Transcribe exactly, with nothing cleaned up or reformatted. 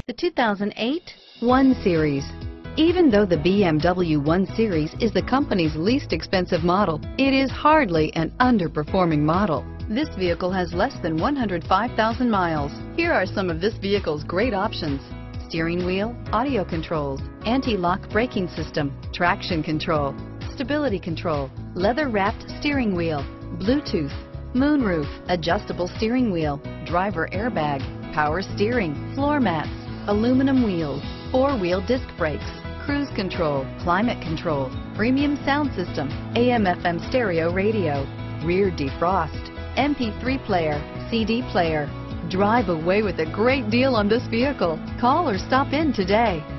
The two thousand eight one Series. Even though the B M W one Series is the company's least expensive model, it is hardly an underperforming model. This vehicle has less than one hundred five thousand miles. Here are some of this vehicle's great options: steering wheel audio controls, anti-lock braking system, traction control, stability control, leather-wrapped steering wheel, Bluetooth, moonroof, adjustable steering wheel, driver airbag, power steering, floor mats, aluminum wheels, four-wheel disc brakes, cruise control, climate control, premium sound system, A M F M stereo radio, rear defrost, M P three player, C D player. Drive away with a great deal on this vehicle. Call or stop in today.